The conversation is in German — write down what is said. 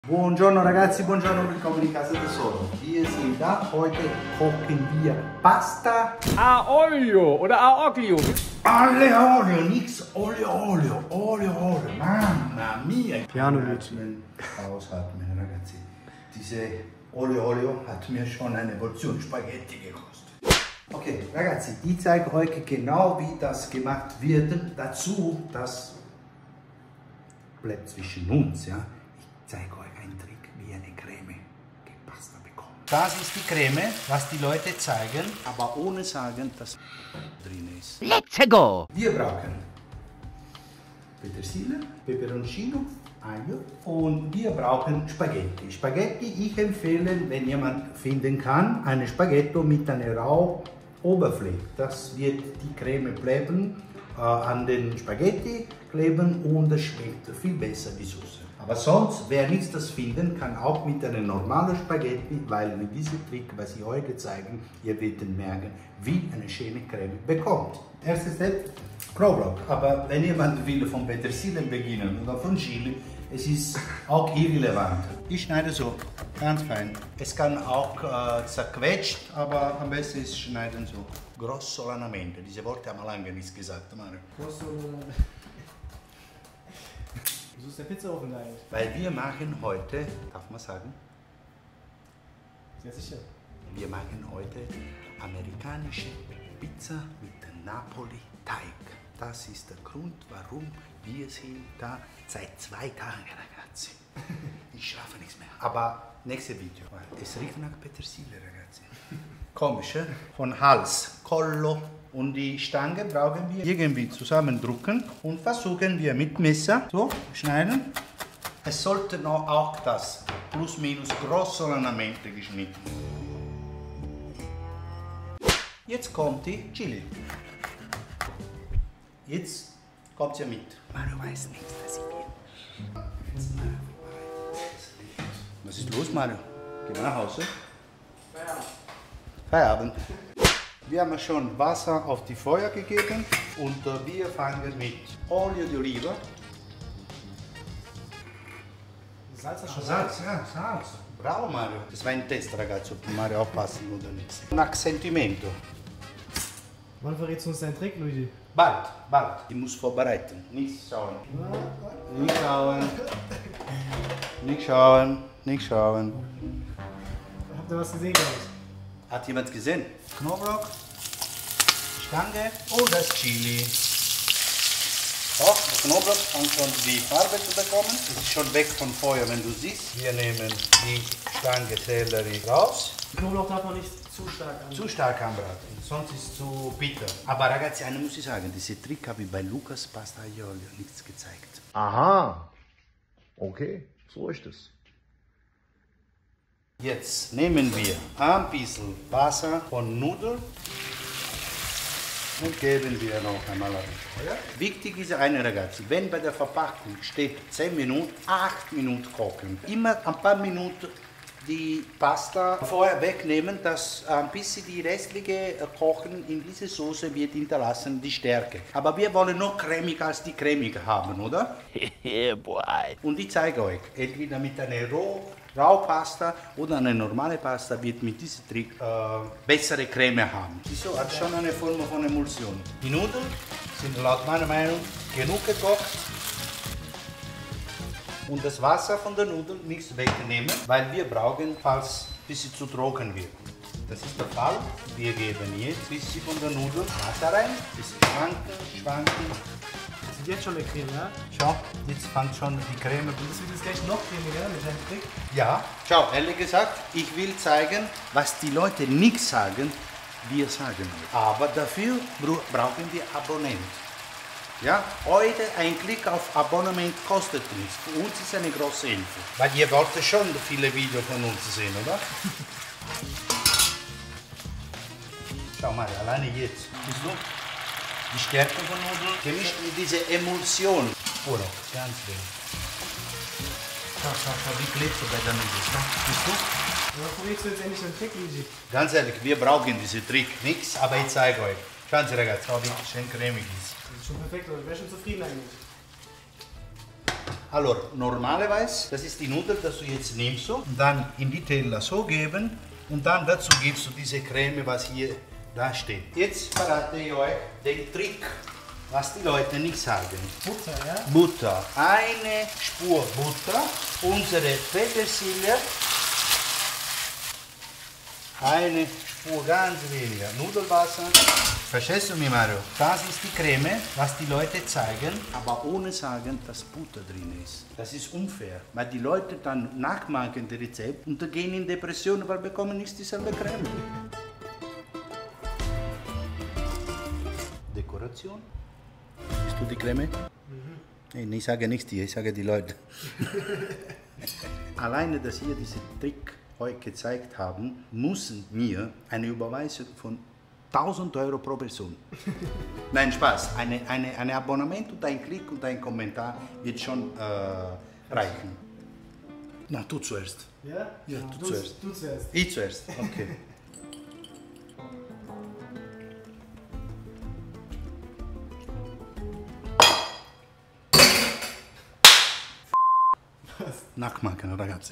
Buongiorno ragazzi, buongiorno, willkommen in casa tesoro. Wir sind da, heute kochen wir Pasta. A olio oder a oglio. Alle Olio, nix Olio, mamma mia. Piano Atmen, ausatmen ragazzi. Diese Olio hat mir schon eine Portion Spaghetti gekostet. Okay ragazzi, ich zeige euch genau wie das gemacht wird. Dazu, das bleibt zwischen uns, ja. Ich zeige euch einen Trick, wie eine Creme Pasta bekommt. Das ist die Creme, was die Leute zeigen, aber ohne sagen, dass drin ist. Let's go! Wir brauchen Petersilie, Peperoncino, Aglio und wir brauchen Spaghetti. Spaghetti, ich empfehle, wenn jemand finden kann, eine Spaghetti mit einer rauen Oberfläche. Das wird die Creme bleiben, an den Spaghetti kleben und das schmeckt viel besser, die Soße. Aber sonst, wer nichts das finden, kann auch mit einer normalen Spaghetti, weil mit diesem Trick, was ich heute zeige, ihr werdet merken, wie eine schöne Creme bekommt. Erster Step, Knoblauch. Aber wenn jemand will von Petersilien beginnen oder von Chili, es ist auch irrelevant. Ich schneide so, ganz fein. Es kann auch zerquetscht, aber am besten ist schneiden so. Grossolanamente, diese Worte haben wir lange nicht gesagt, Mario. Wieso ist der Pizzaofen da eigentlich? Weil wir machen heute, darf man sagen? Sehr sicher. Wir machen heute amerikanische Pizza mit Napoli-Teig. Das ist der Grund, warum wir sind da seit 2 Tagen, ragazzi. Ich schlafe nichts mehr. Aber nächstes Video. Es riecht nach Petersilie, ragazzi. Komisch, eh? Von Hals, Collo und die Stange brauchen wir irgendwie zusammendrücken und versuchen wir mit Messer so schneiden. Es sollte noch auch das plus minus grossolanamente geschnitten. Jetzt kommt die Chili. Jetzt kommt sie mit. Mario weiß nichts, dass sie will. Was ist los, Mario? Gehen wir nach Hause? Feierabend. Wir haben schon Wasser auf die Feuer gegeben und wir fangen mit Olio di Oliva. Salz hast du schon. Salz, ja, Salz. Bravo Mario. Das war ein Test, ragazzi, ob Mario aufpassen oder nicht. Nach Sentimento. Wann verrätst du uns deinen Trick, Luigi? Bald. Ich muss vorbereiten. Nicht schauen. Nicht schauen. Habt ihr was gesehen, glaube ich? Hat jemand gesehen? Knoblauch, Stange und das Chili. Auch der Knoblauch fängt schon die Farbe zu bekommen. Es ist schon weg vom Feuer, wenn du siehst. Wir nehmen die Stange Sellerie raus. Knoblauch darf man nicht zu stark an. Zu stark anbraten, sonst ist es zu bitter. Aber ragazzi, eine muss ich sagen, diesen Trick habe ich bei Lukas Pasta e Olio nichts gezeigt. Aha. Okay, so ist es. Jetzt nehmen wir ein bisschen Wasser von Nudeln und geben wir noch einmal auf Feuer. Wichtig ist eine, ragazzi, wenn bei der Verpackung steht 10 Minuten, 8 Minuten kochen. Immer ein paar Minuten die Pasta vorher wegnehmen, dass ein bisschen die restliche Kochen in diese Soße wird hinterlassen, die Stärke. Aber wir wollen noch cremiger als die cremige haben, oder? Yeah, boy. Und ich zeige euch, entweder mit einer Raupasta oder eine normale Pasta wird mit diesem Trick bessere Creme haben. Wieso? Hat schon eine Form von Emulsion. Die Nudeln sind laut meiner Meinung genug gekocht. Und das Wasser von der Nudel nicht wegnehmen, weil wir brauchen, falls bis sie zu trocken wird. Das ist der Fall. Wir geben jetzt ein bisschen von der Nudel Wasser rein, ein bisschen schwanken. Das sind jetzt schon eine Creme, ja? Schau, jetzt fängt schon die Creme. Und das wird jetzt gleich noch cremiger mit deinem Trick. Ja, schau, ehrlich gesagt, ich will zeigen, was die Leute nicht sagen, wir sagen. Aber dafür brauchen wir Abonnenten. Ja, heute ein Klick auf Abonnement kostet nichts. Für uns ist eine große Hilfe. Weil ihr wollt schon viele Videos von uns sehen, oder? Schau mal, alleine jetzt. Siehst du? Die Stärke von Nudeln gemischt mit dieser Emulsion. Oder ganz wenig. Schau, wie klebt bei der Nudel. Siehst du? Ja, probierst du jetzt endlich den Trick, Luigi? Ganz ehrlich, wir brauchen diesen Trick nichts, aber ich zeige euch. Schauen Sie, ragazzi, wie schön cremig ist. Das ist schon perfekt, oder? Ich wäre schon zufrieden eigentlich. Allora, normalerweise, das ist die Nudel, das du jetzt nimmst und dann in die Teller so geben und dann dazu gibst du diese Creme, was hier da steht. Jetzt verrate ich euch den Trick, was die Leute nicht sagen. Butter, ja? Butter. Eine Spur Butter, unsere Petersilie, eine Spur ganz weniger Nudelwasser. Verstehst du mich, Mario? Das ist die Creme, was die Leute zeigen, aber ohne sagen, dass Butter drin ist. Das ist unfair, weil die Leute dann nachmachen das Rezept und dann gehen in Depressionen, weil bekommen nicht dieselbe Creme. Dekoration. Siehst du die Creme? Nee, ich sage nicht dir, ich sage die Leute. Alleine, dass ihr diesen Trick euch gezeigt haben, müssen wir eine Überweisung von 1000 Euro pro Person. Nein, Spaß. Ein Abonnement und ein Klick und ein Kommentar wird schon reichen. Na, du zuerst. Ja? Ja, du zuerst. Du zuerst. Ich zuerst, okay. Nachmachen, ragazzi.